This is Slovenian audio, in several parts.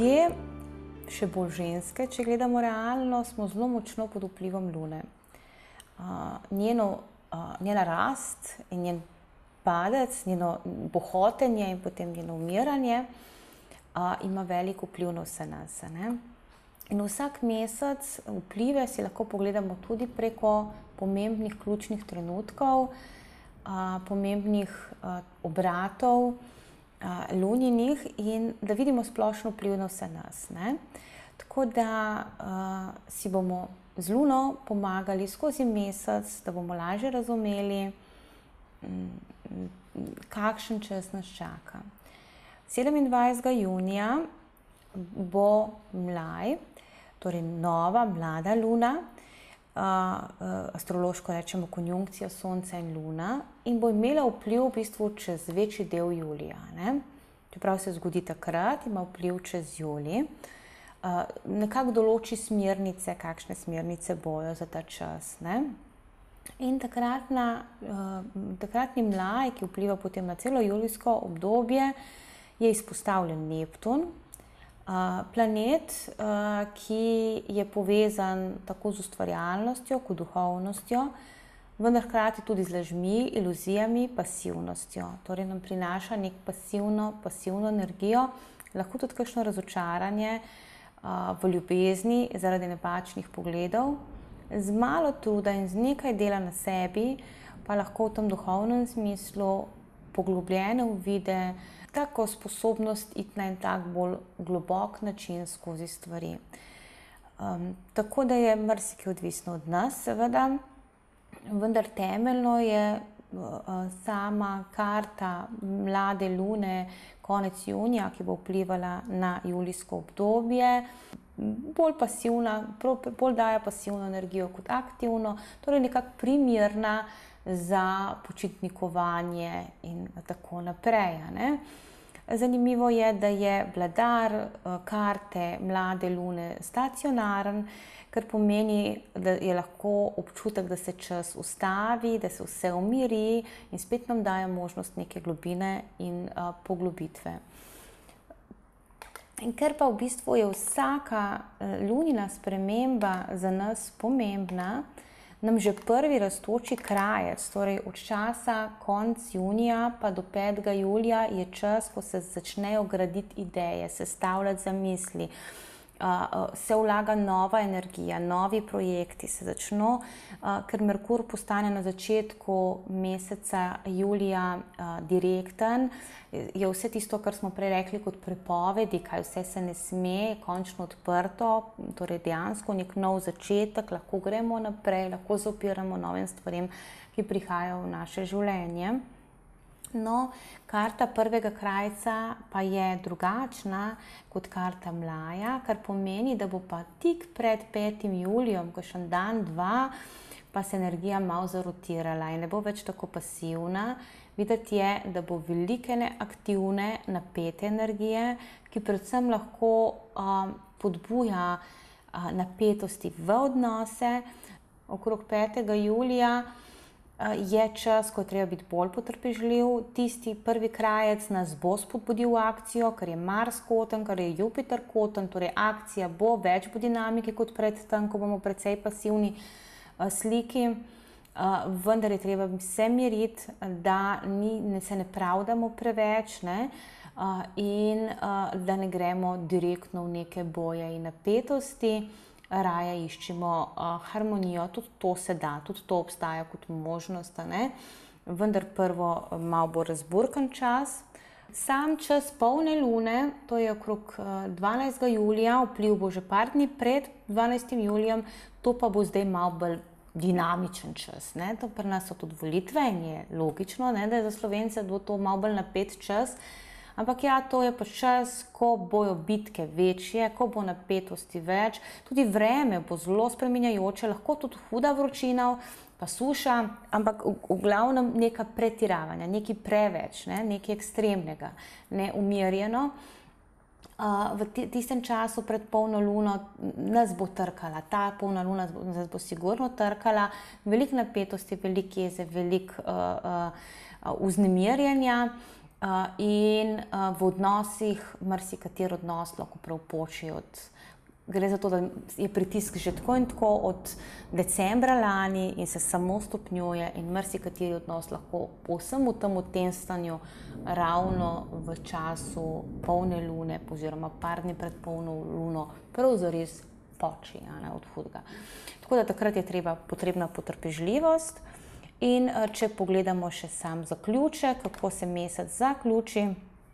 Ljudje, še bolj ženske, če gledamo realno, smo zelo močno pod vplivom Lune. Njena rast in njen padec, njeno bohotenje in potem njeno umiranje ima velik vpliv na vse nas. In vsak mesec vplive si lahko pogledamo tudi preko pomembnih ključnih trenutkov, pomembnih obratov, luninih, in da vidimo splošno vpliv na vse nas. Tako da si bomo z Luno pomagali skozi mesec, da bomo lažje razumeli, kakšen čas nas čaka. 27. junija bo Mlaj, torej nova, mlada Luna, astrološko rečemo konjunkcija Sonca in Luna, in bo imela vpliv v bistvu čez večji del julija. Čeprav se zgodi takrat, ima vpliv čez julij. Nekako določi smernice, kakšne smernice bojo za ta čas. In takratni Mlaj, ki vpliva potem na celo julijsko obdobje, je izpostavljen Neptun, planet, ki je povezan tako z ustvarjalnostjo kot duhovnostjo, vendar hkrati tudi z lažmi, iluzijami, pasivnostjo. Torej nam prinaša nek pasivno energijo, lahko tudi kakšno razočaranje v ljubezni zaradi napačnih pogledov. Z malo truda in z nekaj dela na sebi pa lahko v tem duhovnem smislu poglobljene uvide, tako sposobnost iti na en tak bolj globok način skozi stvari. Tako da je marsikaj odvisno od nas, seveda, vendar temeljno je sama karta mlade Lune konec junija, ki bo vplivala na julijsko obdobje, bolj pasivna, bolj daje pasivno energijo kot aktivno, torej nekako primerna za počitnikovanje in tako naprej. Zanimivo je, da je vladar karte mlade Lune stacionaren, kar pomeni, da je lahko občutek, da se čas ustavi, da se vse umiri in spet nam daje možnost neke globine in poglobitve. In ker pa v bistvu je vsaka lunina sprememba za nas pomembna, nam že prvi rastoči krajec, torej od časa konec junija pa do 5. julija je čas, ko se začnejo graditi ideje, sestavljati zamisli, se vlaga nova energija, novi projekti se začno, ker Merkur postane na začetku meseca julija direkten, je vse tisto, kar smo prej rekli kot prepovedi, kaj vse se ne sme, končno odprto, torej dejansko nek nov začetek, lahko gremo naprej, lahko zapiramo novim stvarem, ki prihajajo v naše življenje. No, karta prvega krajca pa je drugačna kot karta Mlaja, kar pomeni, da bo pa tik pred 5. julijem, kakšen dan, dva, pa se energija malo zarotirala in ne bo več tako pasivna. Videti je, da bo velike aktivne, napete energije, ki predvsem lahko podbuja napetosti v odnose. Okrog 5. julija je čas, ko je treba biti bolj potrpežljiv. Tisti prvi krajec nas bo spodbudil v akcijo, ker je Mars koten, ker je Jupiter koten, torej akcija bo več bo dinamike kot pred tem, ko bomo precej pasivni sliki. Vendar je treba se miriti, da se ne pravdamo preveč, in da ne gremo direktno v neke boje in napetosti. Raje iščimo harmonijo, tudi to se da, tudi to obstaja kot možnost, vendar prvo malo bo razburkan čas. Sam čas polne Lune, to je okrog 12. julija, vpliv bo že par dni pred 12. julijem, to pa bo zdaj malo bolj dinamičen čas. To pri nas so tudi volitve in je logično, da je za Slovence bo to malo bolj napet čas. Ampak ja, to je pa čas, ko bojo bitke večje, ko bo napetosti več, tudi vreme bo zelo spreminjajoče, lahko tudi huda vročina, pa suša, ampak v glavnem neka pretiravanja, nekaj preveč, nekaj ekstremnega, neumirjeno. V tistem času pred polno luno nas bo trkala, ta polna luna nas bo sigurno trkala, veliko napetosti, veliko jeze, veliko vznemirjenja. in v odnosih marsikateri odnos lahko prav poči gre za to, da je pritisk že tako in tako od decembra lani in se samo stopnjuje in marsikateri odnos lahko povsem v tem stanju ravno v času polne lune oziroma par dni pred polno luno prav zares poči, od hudega. Tako da takrat je potrebna potrpežljivost in če pogledamo še sam zaključek, kako se mesec zaključi,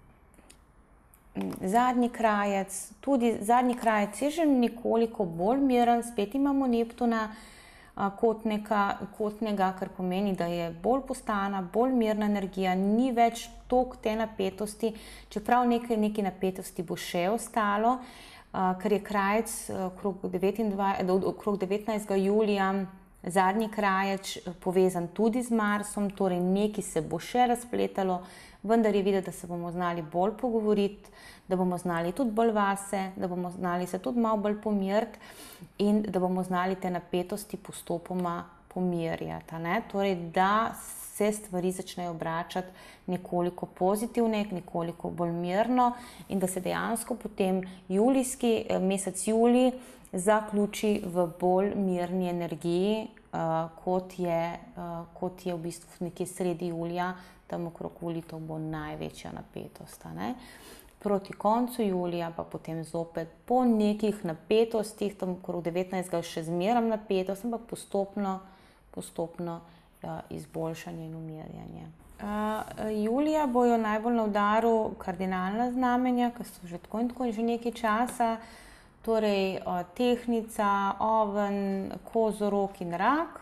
zadnji krajec je že nekoliko bolj miren, spet imamo Neptuna kotnega, kar pomeni, da je bolj postana, bolj mirna energija, ni več toliko te napetosti, čeprav nekaj napetosti bo še ostalo, ker je krajec okrog 19. julija, zadnji krajec povezan tudi z Marsom, torej nekaj se bo še razpletalo, vendar je videti, da se bomo znali bolj pogovoriti, da bomo znali tudi bolj vase, da bomo znali se tudi malo bolj pomiriti in da bomo znali te napetosti postopoma pomirjati, torej da se stvari začnejo obračati nekoliko pozitivne, nekoliko bolj mirno in da se dejansko potem mesec julij zaključi v bolj mirni energiji, kot je v bistvu nekje sredi julija, tam okrog volitev bo največja napetost. Proti koncu julija pa potem zopet po nekih napetostih, tam okrog 19. še zmeraj napetost, ampak postopno izboljšanje in umirjanje. Julija bojo najbolj na udaru kardinalna znamenja, ki so že tako in tako že nekaj časa, torej Tehtnica, Oven, Kozorog in Rak.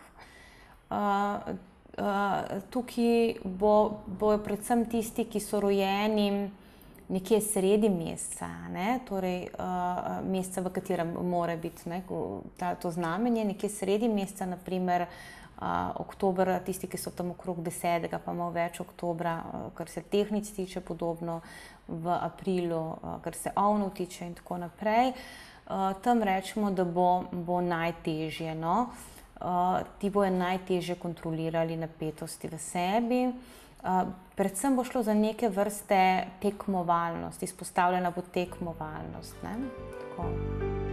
Tukaj bojo predvsem tisti, ki so rojeni nekje sredi meseca, torej meseca, v katerem mora biti to znamenje, nekje sredi meseca, naprimer oktober, tisti, ki so tam okrog 10. pa malo več oktobra, kar se Tehtnic tiče, podobno v aprilu, kar se Ovnov tiče in tako naprej. Tam rečemo, da bo najtežje, ti bojo najtežje kontrolirali napetosti v sebi. Predvsem bo šlo za neke vrste tekmovalnost, izpostavljena bo tekmovalnost. Tako.